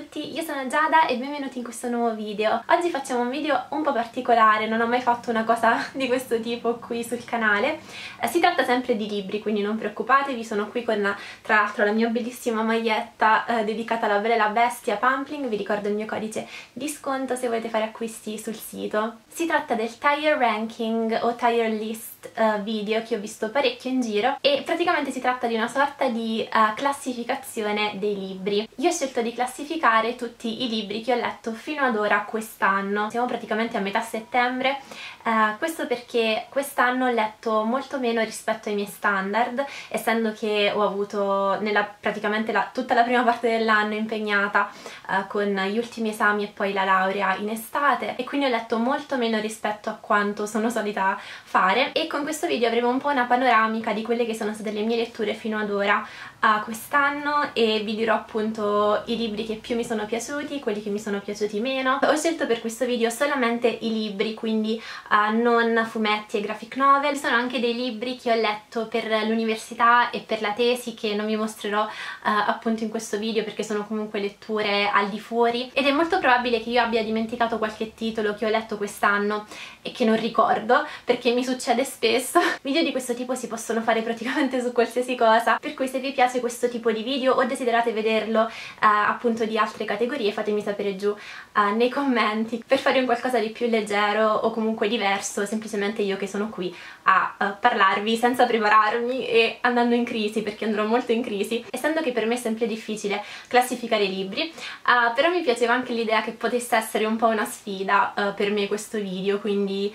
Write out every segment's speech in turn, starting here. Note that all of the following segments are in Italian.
tutti, io sono Giada e benvenuti in questo nuovo video. Oggi facciamo un video un po' particolare, non ho mai fatto una cosa di questo tipo qui sul canale. Si tratta sempre di libri, quindi non preoccupatevi, sono qui con tra l'altro la mia bellissima maglietta dedicata alla Bella e la Bestia Pumpling. Vi ricordo il mio codice di sconto se volete fare acquisti sul sito. Si tratta del tire ranking o tire list video che ho visto parecchio in giro e praticamente si tratta di una sorta di classificazione dei libri. Io ho scelto di classificare tutti i libri che ho letto fino ad ora quest'anno. Siamo praticamente a metà settembre, questo perché quest'anno ho letto molto meno rispetto ai miei standard, essendo che ho avuto praticamente tutta la prima parte dell'anno impegnata con gli ultimi esami e poi la laurea in estate, e quindi ho letto molto meno rispetto a quanto sono solita fare, e con questo video avremo un po' una panoramica di quelle che sono state le mie letture fino ad ora quest'anno, e vi dirò appunto i libri che più mi sono piaciuti, quelli che mi sono piaciuti meno. Ho scelto per questo video solamente i libri, quindi non fumetti e graphic novel. Ci sono anche dei libri che ho letto per l'università e per la tesi che non vi mostrerò appunto in questo video perché sono comunque letture al di fuori, ed è molto probabile che io abbia dimenticato qualche titolo che ho letto quest'anno e che non ricordo, perché mi succede spesso. Video di questo tipo si possono fare praticamente su qualsiasi cosa, per cui se vi piace questo tipo di video o desiderate vederlo appunto di altre categorie, fatemi sapere giù nei commenti per fare un qualcosa di più leggero o comunque diverso, semplicemente io che sono qui a parlarvi senza prepararmi e andando in crisi, perché andrò molto in crisi, essendo che per me è sempre difficile classificare i libri, però mi piaceva anche l'idea che potesse essere un po' una sfida per me questo video, quindi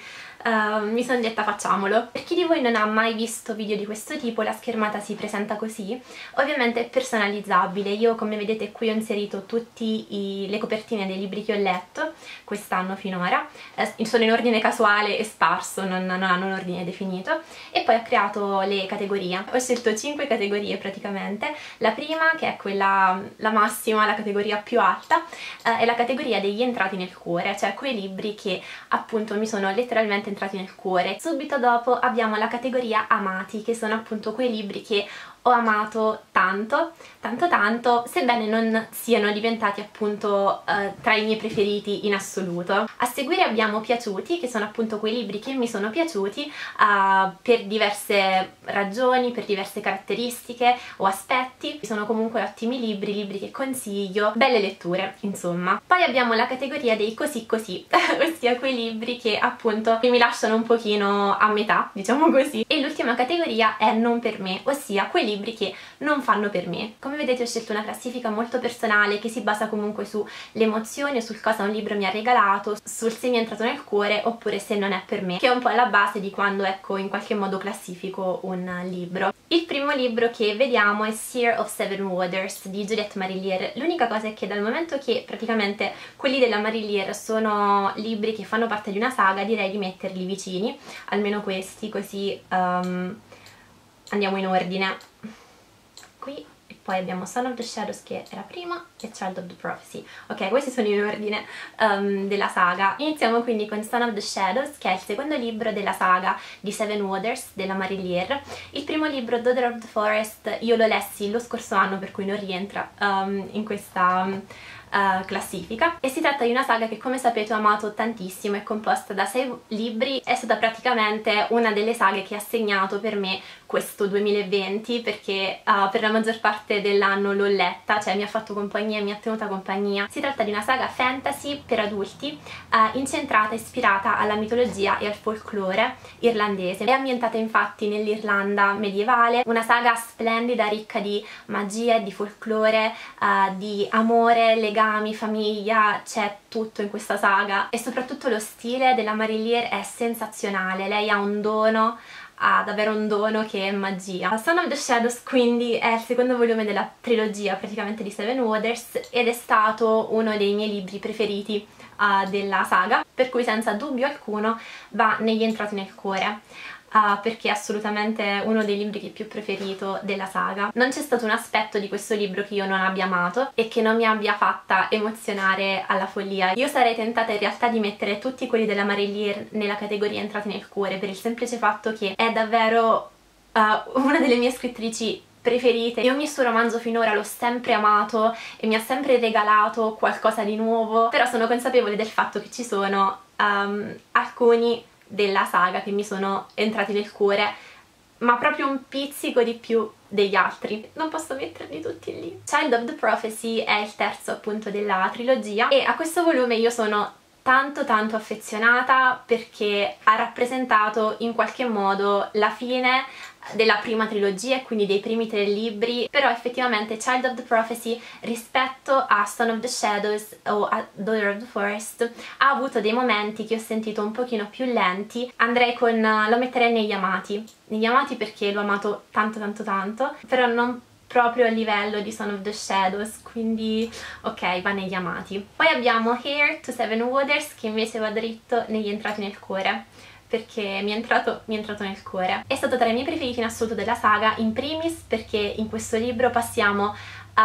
mi sono detta facciamolo. Per chi di voi non ha mai visto video di questo tipo, la schermata si presenta così. Ovviamente è personalizzabile. Io, come vedete qui, ho inserito tutte le copertine dei libri che ho letto quest'anno finora, sono in ordine casuale e sparso, non hanno un ordine definito, e poi ho creato le categorie. Ho scelto 5 categorie praticamente. La prima, che è quella, la massima, la categoria più alta, è la categoria degli entrati nel cuore, cioè quei libri che appunto mi sono letteralmente entrati nel cuore. Subito dopo abbiamo la categoria amati, che sono appunto quei libri che ho amato tanto, sebbene non siano diventati appunto tra i miei preferiti in assoluto. A seguire abbiamo piaciuti, che sono appunto quei libri che mi sono piaciuti per diverse ragioni, per diverse caratteristiche o aspetti. Sono comunque ottimi libri che consiglio, belle letture, insomma. Poi abbiamo la categoria dei così così, ossia quei libri che appunto mi lasciano un pochino a metà, diciamo così. E l'ultima categoria è non per me, ossia quei libri che non fanno per me. Come vedete ho scelto una classifica molto personale che si basa comunque sulle emozioni o sul cosa un libro mi ha regalato, sul se mi è entrato nel cuore oppure se non è per me, che è un po' alla base di quando, ecco, in qualche modo classifico un libro. Il primo libro che vediamo è Seer of Seven Waters di Juliette Marillier. L'unica cosa è che dal momento che praticamente quelli della Marillier sono libri che fanno parte di una saga, direi di metterli vicini, almeno questi, così andiamo in ordine. Qui, e poi abbiamo Son of the Shadows che era prima e Child of the Prophecy. Ok, questi sono in ordine della saga. Iniziamo quindi con Son of the Shadows, che è il secondo libro della saga di Seven Waters della Marillier. Il primo libro, Daughter of the Forest, io lo lessi lo scorso anno, per cui non rientra in questa classifica, e si tratta di una saga che, come sapete, ho amato tantissimo. È composta da 6 libri, è stata praticamente una delle saghe che ha segnato per me questo 2020, perché per la maggior parte dell'anno l'ho letta, cioè mi ha fatto compagnia, mi ha tenuta compagnia. Si tratta di una saga fantasy per adulti, incentrata, ispirata alla mitologia e al folklore irlandese. È ambientata infatti nell'Irlanda medievale, una saga splendida, ricca di magia, di folklore, di amore, legami, famiglia, c'è tutto in questa saga, e soprattutto lo stile della Marillier è sensazionale. Lei ha un dono, ha davvero un dono che è magia. Son of the Shadows quindi è il secondo volume della trilogia praticamente di Seven Waters, ed è stato uno dei miei libri preferiti della saga, per cui senza dubbio alcuno va negli entrati nel cuore. Perché è assolutamente uno dei libri che più preferito della saga. Non c'è stato un aspetto di questo libro che io non abbia amato e che non mi abbia fatta emozionare alla follia. Io sarei tentata in realtà di mettere tutti quelli della Marillier nella categoria entrati nel cuore, per il semplice fatto che è davvero una delle mie scrittrici preferite e ogni suo romanzo finora l'ho sempre amato e mi ha sempre regalato qualcosa di nuovo, però sono consapevole del fatto che ci sono alcuni della saga che mi sono entrati nel cuore, ma proprio un pizzico di più degli altri. Non posso metterli tutti lì. Child of the Prophecy è il terzo appunto della trilogia e a questo volume io sono tanto affezionata perché ha rappresentato in qualche modo la fine della prima trilogia e quindi dei primi 3 libri, però effettivamente Child of the Prophecy rispetto a Stone of the Shadows o a Daughter of the Forest ha avuto dei momenti che ho sentito un pochino più lenti. Lo metterei negli amati perché l'ho amato tanto, però non proprio a livello di Son of the Shadows, quindi ok, va negli amati. Poi abbiamo Heir to Seven Waters che invece va dritto negli entrati nel cuore, perché mi è entrato nel cuore. È stato tra i miei preferiti in assoluto della saga, in primis perché in questo libro passiamo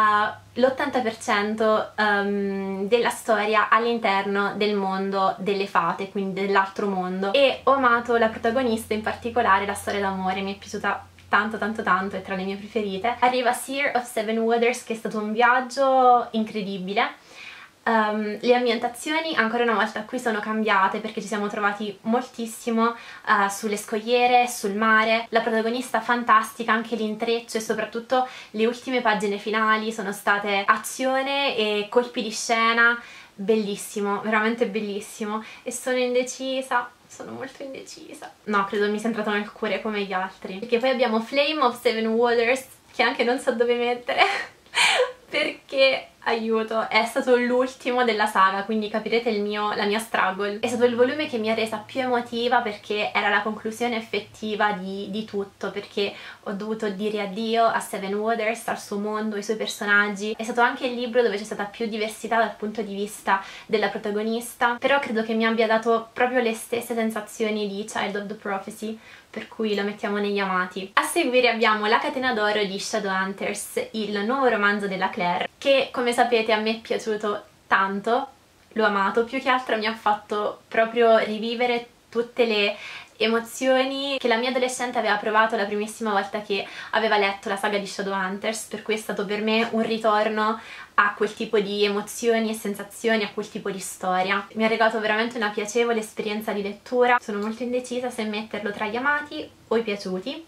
l'80% della storia all'interno del mondo delle fate, quindi dell'altro mondo, e ho amato la protagonista, in particolare la storia d'amore, mi è piaciuta tanto, è tra le mie preferite. Arriva Seer of Seven Waters che è stato un viaggio incredibile. Le ambientazioni ancora una volta qui sono cambiate perché ci siamo trovati moltissimo sulle scogliere, sul mare. La protagonista fantastica, anche l'intreccio e soprattutto le ultime pagine finali sono state azione e colpi di scena, bellissimo, veramente bellissimo. E sono indecisa, sono molto indecisa. No, credo mi sia entrato nel cuore come gli altri. Perché poi abbiamo Flame of Seven Waters che anche non so dove mettere perché, aiuto, è stato l'ultimo della saga, quindi capirete la mia struggle. È stato il volume che mi ha resa più emotiva perché era la conclusione effettiva di tutto, perché ho dovuto dire addio a Seven Waters, al suo mondo, ai suoi personaggi. È stato anche il libro dove c'è stata più diversità dal punto di vista della protagonista, però credo che mi abbia dato proprio le stesse sensazioni di Child of the Prophecy, per cui lo mettiamo negli amati. A seguire abbiamo La catena d'oro di Shadowhunters, il nuovo romanzo della Claire, che come sapete a me è piaciuto tanto, l'ho amato, più che altro mi ha fatto proprio rivivere tutte le emozioni che la mia adolescente aveva provato la primissima volta che aveva letto la saga di Shadowhunters, per cui è stato per me un ritorno a quel tipo di emozioni e sensazioni, a quel tipo di storia. Mi ha regalato veramente una piacevole esperienza di lettura. Sono molto indecisa se metterlo tra gli amati o i piaciuti.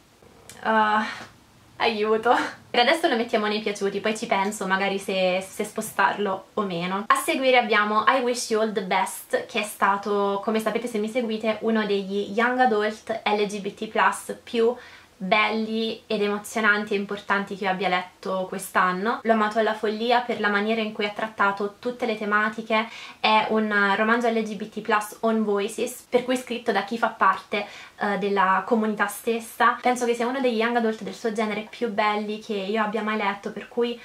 Aiuto! Per adesso lo mettiamo nei piaciuti, poi ci penso magari se spostarlo o meno. A seguire abbiamo I Wish You All The Best, che è stato, come sapete se mi seguite, uno degli young adult LGBT+ più belli ed emozionanti e importanti che io abbia letto quest'anno. L'ho amato alla follia per la maniera in cui ha trattato tutte le tematiche. È un romanzo LGBT+ on voices, per cui scritto da chi fa parte della comunità stessa. Penso che sia uno degli young adult del suo genere più belli che io abbia mai letto, per cui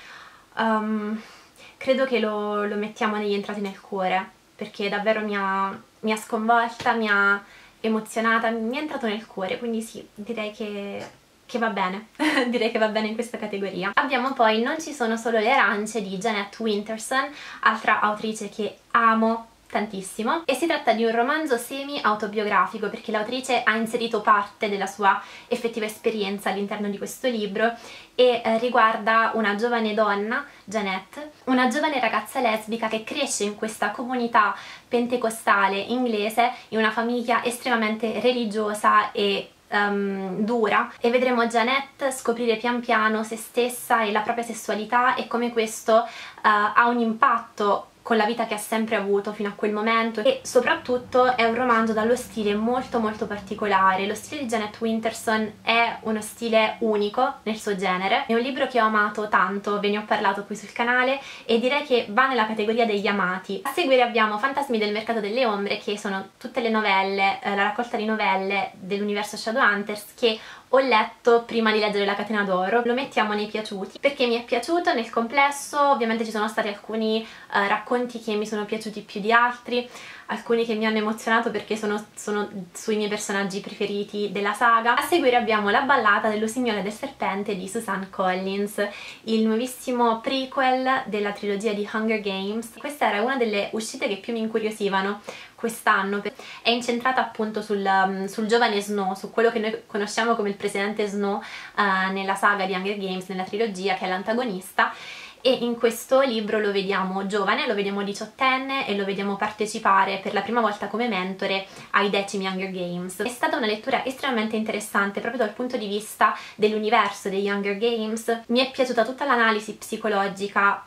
credo che lo mettiamo negli entrati nel cuore, perché davvero mi ha sconvolta, mi ha emozionata, mi è entrato nel cuore, quindi sì, direi che va bene, direi che va bene in questa categoria. Abbiamo poi Non ci sono solo le arance di Jeanette Winterson, altra autrice che amo tantissimo, e si tratta di un romanzo semi-autobiografico perché l'autrice ha inserito parte della sua effettiva esperienza all'interno di questo libro e riguarda una giovane donna, Jeanette, una giovane ragazza lesbica che cresce in questa comunità pentecostale inglese, in una famiglia estremamente religiosa e dura, e vedremo Jeanette scoprire pian piano se stessa e la propria sessualità e come questo ha un impatto con la vita che ha sempre avuto fino a quel momento. E soprattutto è un romanzo dallo stile molto particolare. Lo stile di Jeanette Winterson è uno stile unico nel suo genere, è un libro che ho amato tanto, ve ne ho parlato qui sul canale e direi che va nella categoria degli amati. A seguire abbiamo Fantasmi del mercato delle ombre, che sono tutte le novelle, la raccolta di novelle dell'universo Shadowhunters che ho letto prima di leggere La catena d'oro. Lo mettiamo nei piaciuti perché mi è piaciuto nel complesso. Ovviamente ci sono stati alcuni racconti che mi sono piaciuti più di altri, alcuni che mi hanno emozionato perché sono sui miei personaggi preferiti della saga. A seguire abbiamo La ballata dell'usignolo e del serpente di Suzanne Collins, il nuovissimo prequel della trilogia di Hunger Games. Questa era una delle uscite che più mi incuriosivano quest'anno. È incentrata appunto sul giovane Snow, su quello che noi conosciamo come il presidente Snow nella saga di Hunger Games, nella trilogia, che è l'antagonista. E in questo libro lo vediamo giovane, lo vediamo diciottenne e lo vediamo partecipare per la prima volta come mentore ai 10 Hunger Games. È stata una lettura estremamente interessante proprio dal punto di vista dell'universo degli Hunger Games. Mi è piaciuta tutta l'analisi psicologica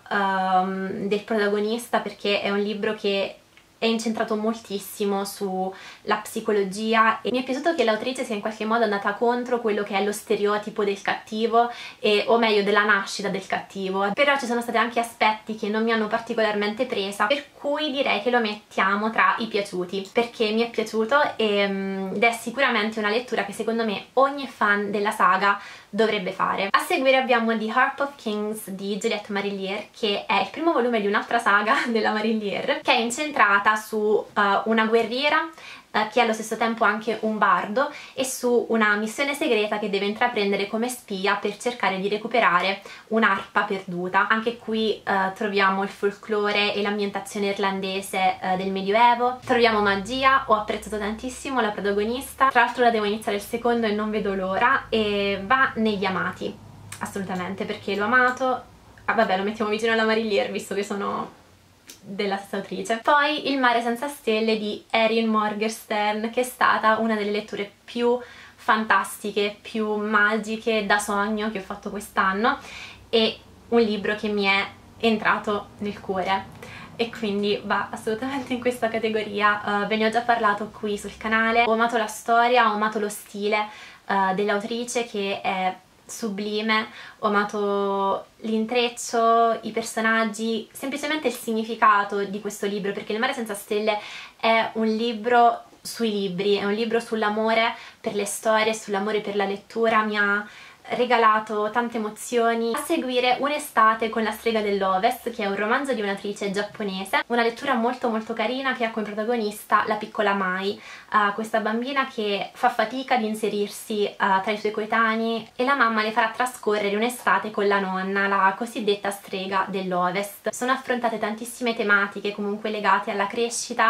del protagonista, perché è un libro che è incentrato moltissimo sulla psicologia e mi è piaciuto che l'autrice sia in qualche modo andata contro quello che è lo stereotipo del cattivo, o meglio della nascita del cattivo. Però ci sono stati anche aspetti che non mi hanno particolarmente presa, per cui direi che lo mettiamo tra i piaciuti, perché mi è piaciuto ed è sicuramente una lettura che secondo me ogni fan della saga dovrebbe fare. A seguire abbiamo The Harp of Kings di Juliette Marillier, che è il primo volume di un'altra saga della Marillier, che è incentrata su una guerriera che è allo stesso tempo anche un bardo, e su una missione segreta che deve intraprendere come spia per cercare di recuperare un'arpa perduta. Anche qui troviamo il folklore e l'ambientazione irlandese del Medioevo, troviamo magia. Ho apprezzato tantissimo la protagonista, tra l'altro la devo iniziare il secondo e non vedo l'ora, e va negli amati assolutamente, perché l'ho amato. Vabbè, lo mettiamo vicino alla Marillier visto che sono della stessa autrice. Poi Il mare senza stelle di Erin Morgenstern, che è stata una delle letture più fantastiche, più magiche da sogno che ho fatto quest'anno, e un libro che mi è entrato nel cuore e quindi va assolutamente in questa categoria. Ve ne ho già parlato qui sul canale. Ho amato la storia, ho amato lo stile dell'autrice, che è sublime, ho amato l'intreccio, i personaggi, semplicemente il significato di questo libro, perché Il mare senza stelle è un libro sui libri, è un libro sull'amore per le storie, sull'amore per la lettura. Mi ha regalato tante emozioni. A seguire Un'estate con la strega dell'Ovest, che è un romanzo di un'attrice giapponese, una lettura molto molto carina che ha come protagonista la piccola Mai, questa bambina che fa fatica ad inserirsi tra i suoi coetanei, e la mamma le farà trascorrere un'estate con la nonna, la cosiddetta strega dell'Ovest. Sono affrontate tantissime tematiche comunque legate alla crescita.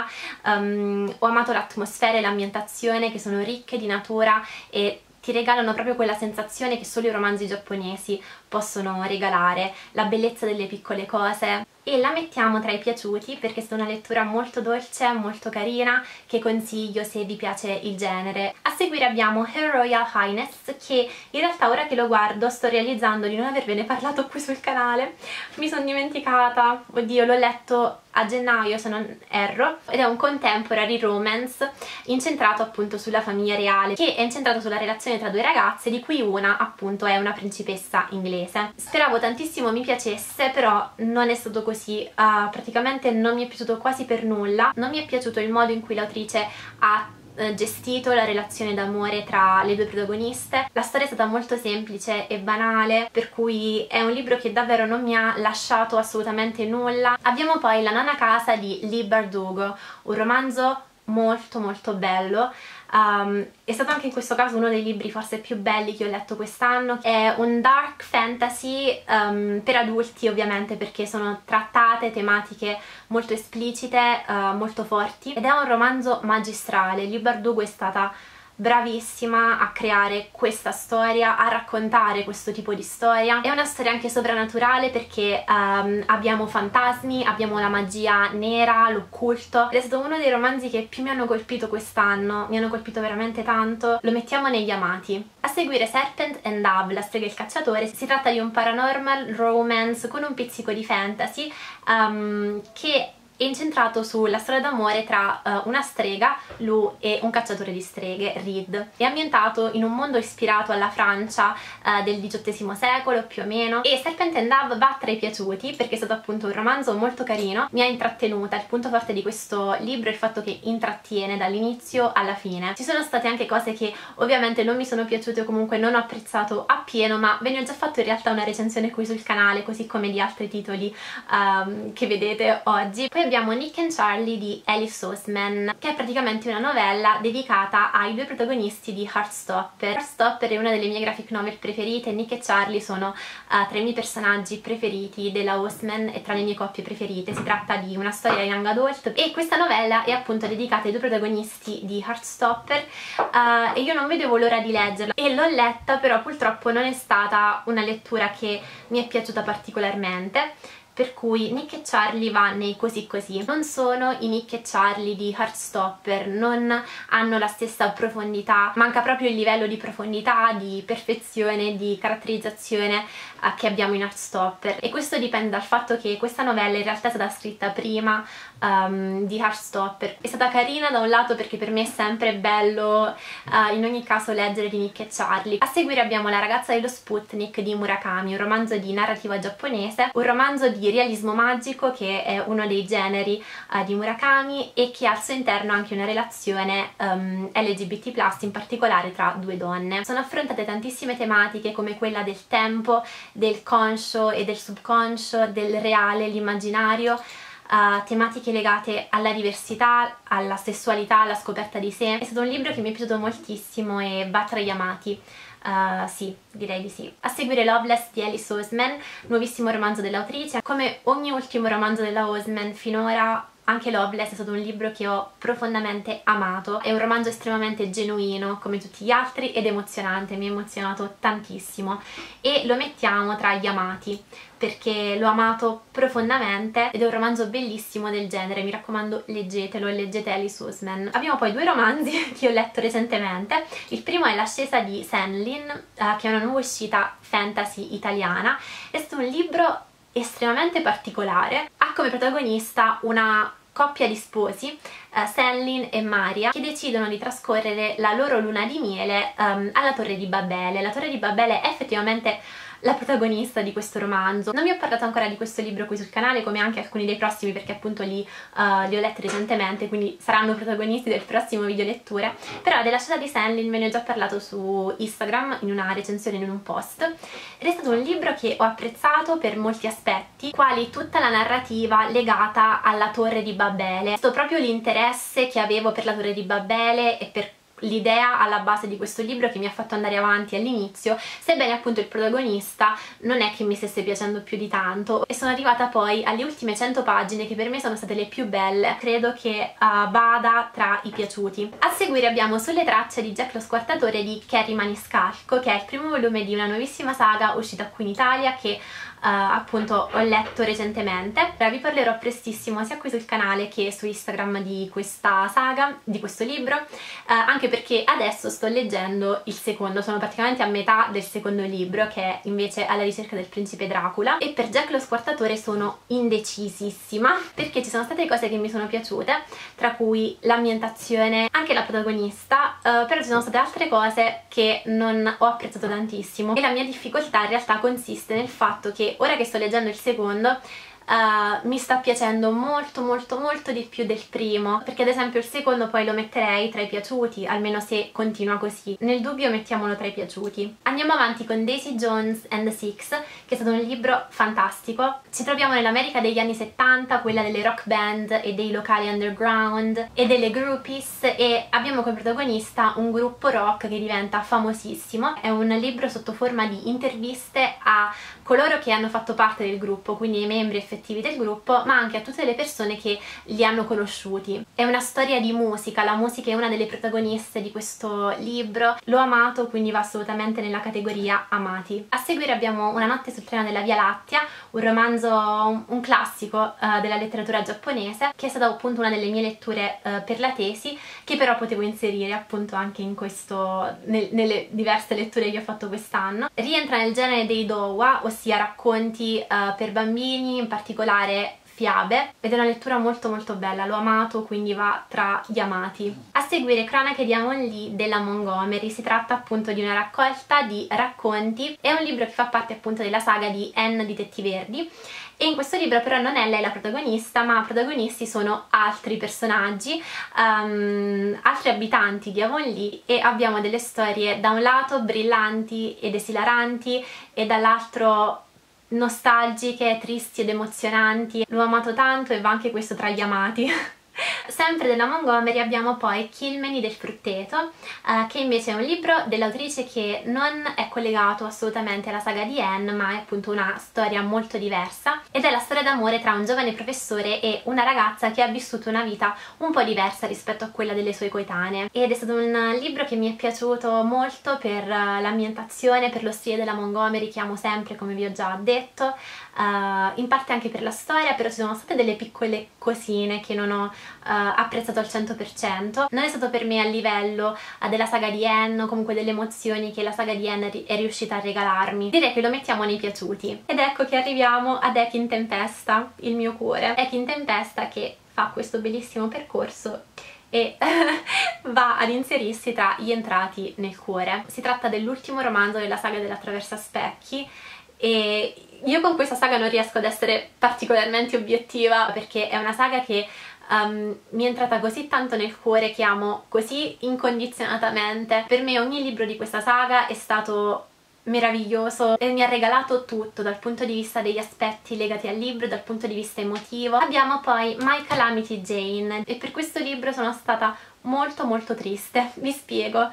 Ho amato l'atmosfera e l'ambientazione, che sono ricche di natura e ti regalano proprio quella sensazione che solo i romanzi giapponesi possono regalare, la bellezza delle piccole cose. E la mettiamo tra i piaciuti perché è stata una lettura molto dolce, molto carina, che consiglio se vi piace il genere. A seguire abbiamo Her Royal Highness, che in realtà ora che lo guardo sto realizzando di non avervene parlato qui sul canale. Mi sono dimenticata, oddio, l'ho letto a gennaio se non erro, ed è un contemporary romance incentrato appunto sulla famiglia reale, che è incentrato sulla relazione tra due ragazze, di cui una appunto è una principessa inglese. Speravo tantissimo mi piacesse, però non è stato così. Praticamente non mi è piaciuto quasi per nulla. Non mi è piaciuto il modo in cui l'autrice ha gestito la relazione d'amore tra le due protagoniste. La storia è stata molto semplice e banale, per cui è un libro che davvero non mi ha lasciato assolutamente nulla. Abbiamo poi La nona casa di Leigh Bardugo, un romanzo molto molto bello. È stato anche in questo caso uno dei libri forse più belli che ho letto quest'anno. È un dark fantasy per adulti, ovviamente, perché sono trattate tematiche molto esplicite, molto forti, ed è un romanzo magistrale. Leigh Bardugo è stata bravissima a creare questa storia, a raccontare questo tipo di storia. È una storia anche soprannaturale, perché abbiamo fantasmi, abbiamo la magia nera, l'occulto, ed è stato uno dei romanzi che più mi hanno colpito quest'anno, mi hanno colpito veramente tanto. Lo mettiamo negli amati. A seguire Serpent and Dove, La strega e il cacciatore. Si tratta di un paranormal romance con un pizzico di fantasy che è incentrato sulla storia d'amore tra una strega, Lou, e un cacciatore di streghe, Reed. È ambientato in un mondo ispirato alla Francia del XVIII secolo più o meno, e Serpent and Dove va tra i piaciuti perché è stato appunto un romanzo molto carino, mi ha intrattenuta. Il punto forte di questo libro è il fatto che intrattiene dall'inizio alla fine. Ci sono state anche cose che ovviamente non mi sono piaciute o comunque non ho apprezzato appieno, ma ve ne ho già fatto in realtà una recensione qui sul canale, così come di altri titoli che vedete oggi. Poi abbiamo Nick and Charlie di Alice Oseman, che è praticamente una novella dedicata ai due protagonisti di Heartstopper. Heartstopper è una delle mie graphic novel preferite, Nick e Charlie sono tra i miei personaggi preferiti della Oseman e tra le mie coppie preferite. Si tratta di una storia young adult e questa novella è appunto dedicata ai due protagonisti di Heartstopper e io non vedevo l'ora di leggerla e l'ho letta, però purtroppo non è stata una lettura che mi è piaciuta particolarmente, per cui Nick e Charlie va nei così così. Non sono i Nick e Charlie di Heartstopper, non hanno la stessa profondità, manca proprio il livello di profondità, di perfezione, di caratterizzazione che abbiamo in Heartstopper, e questo dipende dal fatto che questa novella in realtà è stata scritta prima di Heartstopper. È stata carina da un lato perché per me è sempre bello in ogni caso leggere di Nick e Charlie. A seguire abbiamo La ragazza dello Sputnik di Murakami, un romanzo di narrativa giapponese, un romanzo di realismo magico che è uno dei generi di Murakami e che ha al suo interno anche una relazione LGBT+, in particolare tra due donne. Sono affrontate tantissime tematiche come quella del tempo, del conscio e del subconscio, del reale, l'immaginario, tematiche legate alla diversità, alla sessualità, alla scoperta di sé. È stato un libro che mi è piaciuto moltissimo e va tra gli amati. Sì, direi di sì. A seguire Loveless di Alice Oseman, nuovissimo romanzo dell'autrice. Come ogni ultimo romanzo della Oseman finora, anche Loveless è stato un libro che ho profondamente amato. È un romanzo estremamente genuino, come tutti gli altri, ed emozionante, mi ha emozionato tantissimo e lo mettiamo tra gli amati perché l'ho amato profondamente ed è un romanzo bellissimo del genere. Mi raccomando, leggetelo e leggete Alice Oseman. Abbiamo poi due romanzi che ho letto recentemente. Il primo è L'ascesa di Senlin, che è una nuova uscita fantasy italiana. È stato un libro estremamente particolare. Ha come protagonista una coppia di sposi, Senlin e Maria, che decidono di trascorrere la loro luna di miele alla Torre di Babele. La Torre di Babele è effettivamente la protagonista di questo romanzo. Non vi ho parlato ancora di questo libro qui sul canale, come anche alcuni dei prossimi, perché appunto li ho letti recentemente, quindi saranno protagonisti del prossimo video letture, però della scena di Senlin ve ne ho già parlato su Instagram in una recensione, in un post, ed è stato un libro che ho apprezzato per molti aspetti, quali tutta la narrativa legata alla Torre di Babele. È stato proprio l'interesse che avevo per la Torre di Babele e per l'idea alla base di questo libro che mi ha fatto andare avanti all'inizio, sebbene appunto il protagonista non è che mi stesse piacendo più di tanto, e sono arrivata poi alle ultime 100 pagine che per me sono state le più belle. Credo che vada tra i piaciuti. A seguire abbiamo Sulle tracce di Jack lo squartatore di Kerry Maniscalco, che è il primo volume di una nuovissima saga uscita qui in Italia che appunto ho letto recentemente. Vi parlerò prestissimo sia qui sul canale che su Instagram di questa saga, di questo libro, anche perché adesso sto leggendo il secondo, sono praticamente a metà del secondo libro, che è invece Alla ricerca del principe Dracula, e per Jack lo squartatore sono indecisissima perché ci sono state cose che mi sono piaciute, tra cui l'ambientazione, anche la protagonista, però ci sono state altre cose che non ho apprezzato tantissimo, e la mia difficoltà in realtà consiste nel fatto che ora che sto leggendo il secondo mi sta piacendo molto molto molto di più del primo, perché ad esempio il secondo poi lo metterei tra i piaciuti, almeno se continua così. Nel dubbio mettiamolo tra i piaciuti. Andiamo avanti con Daisy Jones and the Six, che è stato un libro fantastico. Ci troviamo nell'America degli anni 70, quella delle rock band e dei locali underground e delle groupies, e abbiamo come protagonista un gruppo rock che diventa famosissimo. È un libro sotto forma di interviste a coloro che hanno fatto parte del gruppo, quindi i membri effettivi del gruppo, ma anche a tutte le persone che li hanno conosciuti. È una storia di musica, la musica è una delle protagoniste di questo libro. L'ho amato, quindi va assolutamente nella categoria amati. A seguire abbiamo Una notte sul treno della Via Lattea, un romanzo, un classico della letteratura giapponese, che è stata appunto una delle mie letture per la tesi, che però potevo inserire appunto anche in questo, nelle diverse letture che ho fatto quest'anno. Rientra nel genere dei dowa, ossia racconti per bambini, in particolare fiabe, ed è una lettura molto molto bella, l'ho amato, quindi va tra gli amati. A seguire Cronache di Avonlea della Montgomery. Si tratta appunto di una raccolta di racconti, è un libro che fa parte appunto della saga di Anne di Tetti Verdi, e in questo libro però non è lei la protagonista, ma protagonisti sono altri personaggi, altri abitanti di Avonlea, e abbiamo delle storie da un lato brillanti ed esilaranti e dall'altro nostalgiche, tristi ed emozionanti. L'ho amato tanto e va anche questo tra gli amati. Sempre della Montgomery abbiamo poi Kilmeny del frutteto, che invece è un libro dell'autrice che non è collegato assolutamente alla saga di Anne, ma è appunto una storia molto diversa, ed è la storia d'amore tra un giovane professore e una ragazza che ha vissuto una vita un po' diversa rispetto a quella delle sue coetanee. Ed è stato un libro che mi è piaciuto molto per l'ambientazione, per lo stile della Montgomery che amo sempre, come vi ho già detto, in parte anche per la storia, però ci sono state delle piccole cosine che non ho apprezzato al 100%. Non è stato per me a livello della saga di Anne o comunque delle emozioni che la saga di Anne è riuscita a regalarmi. Direi che lo mettiamo nei piaciuti. Ed ecco che arriviamo ad Ecco in Tempesta, il mio cuore. Ecco in Tempesta che fa questo bellissimo percorso e va ad inserirsi tra gli entrati nel cuore. Si tratta dell'ultimo romanzo della saga dell'Attraversa Specchi e io con questa saga non riesco ad essere particolarmente obiettiva perché è una saga che mi è entrata così tanto nel cuore, che amo così incondizionatamente. Per me ogni libro di questa saga è stato meraviglioso e mi ha regalato tutto dal punto di vista degli aspetti legati al libro, dal punto di vista emotivo. Abbiamo poi My Calamity Jane e per questo libro sono stata molto triste. Vi spiego.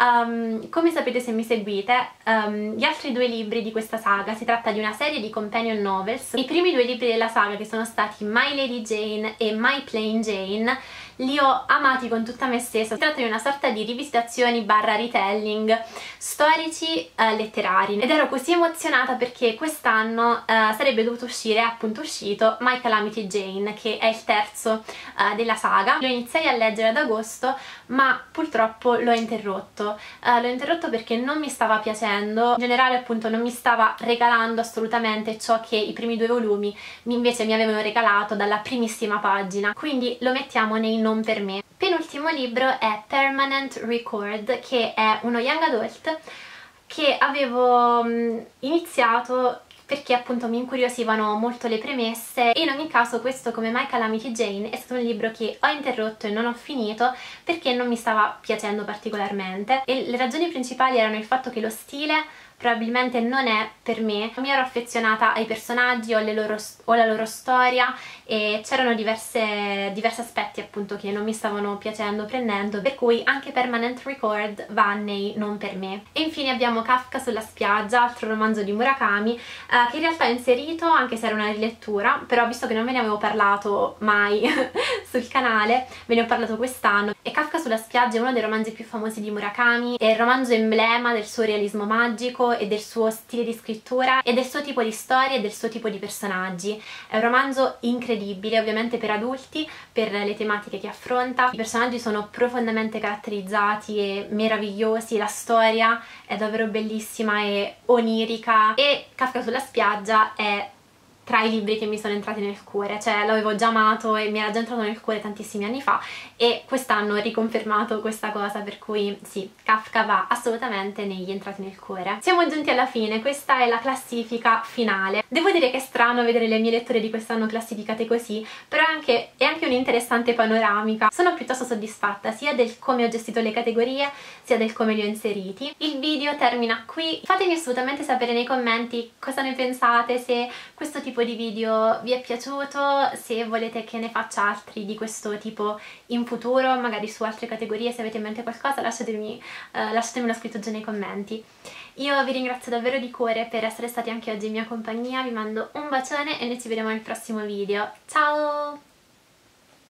Come sapete se mi seguite, gli altri due libri di questa saga, si tratta di una serie di companion novels. I primi due libri della saga, che sono stati My Lady Jane e My Plain Jane, li ho amati con tutta me stessa. Si tratta di una sorta di rivisitazioni barra retelling storici letterari ed ero così emozionata perché quest'anno sarebbe dovuto uscire, è appunto uscito, My Calamity Jane, che è il terzo della saga. Lo iniziai a leggere ad agosto ma purtroppo l'ho interrotto. L'ho interrotto perché non mi stava piacendo, in generale appunto non mi stava regalando assolutamente ciò che i primi due volumi invece mi avevano regalato dalla primissima pagina, quindi lo mettiamo nei non per me. Penultimo libro è Permanent Record, che è uno young adult che avevo iniziato perché appunto mi incuriosivano molto le premesse e in ogni caso questo, come My Calamity Jane, è stato un libro che ho interrotto e non ho finito perché non mi stava piacendo particolarmente, e le ragioni principali erano il fatto che lo stile probabilmente non è per me. Mi ero affezionata ai personaggi o alla loro storia e c'erano diversi aspetti appunto che non mi stavano piacendo, prendendo, per cui anche Permanent Record va nei non per me. E infine abbiamo Kafka sulla spiaggia, altro romanzo di Murakami, che in realtà ho inserito anche se era una rilettura, però visto che non ve ne avevo parlato mai sul canale, ve ne ho parlato quest'anno. E Kafka sulla spiaggia è uno dei romanzi più famosi di Murakami, è il romanzo emblema del suo realismo magico e del suo stile di scrittura e del suo tipo di storia e del suo tipo di personaggi. È un romanzo incredibile, ovviamente per adulti, per le tematiche che affronta. I personaggi sono profondamente caratterizzati e meravigliosi, la storia è davvero bellissima e onirica, e Kafka sulla spiaggia è tra i libri che mi sono entrati nel cuore, cioè l'avevo già amato e mi era già entrato nel cuore tantissimi anni fa e quest'anno ho riconfermato questa cosa, per cui sì, Kafka va assolutamente negli entrati nel cuore. Siamo giunti alla fine, questa è la classifica finale. Devo dire che è strano vedere le mie letture di quest'anno classificate così, però è anche un'interessante panoramica. Sono piuttosto soddisfatta sia del come ho gestito le categorie, sia del come li ho inseriti. Il video termina qui, fatemi assolutamente sapere nei commenti cosa ne pensate, se questo tipo di video vi è piaciuto, se volete che ne faccia altri di questo tipo in futuro, magari su altre categorie. Se avete in mente qualcosa lasciatemelo scritto giù nei commenti. Io vi ringrazio davvero di cuore per essere stati anche oggi in mia compagnia, vi mando un bacione e noi ci vediamo nel prossimo video. Ciao!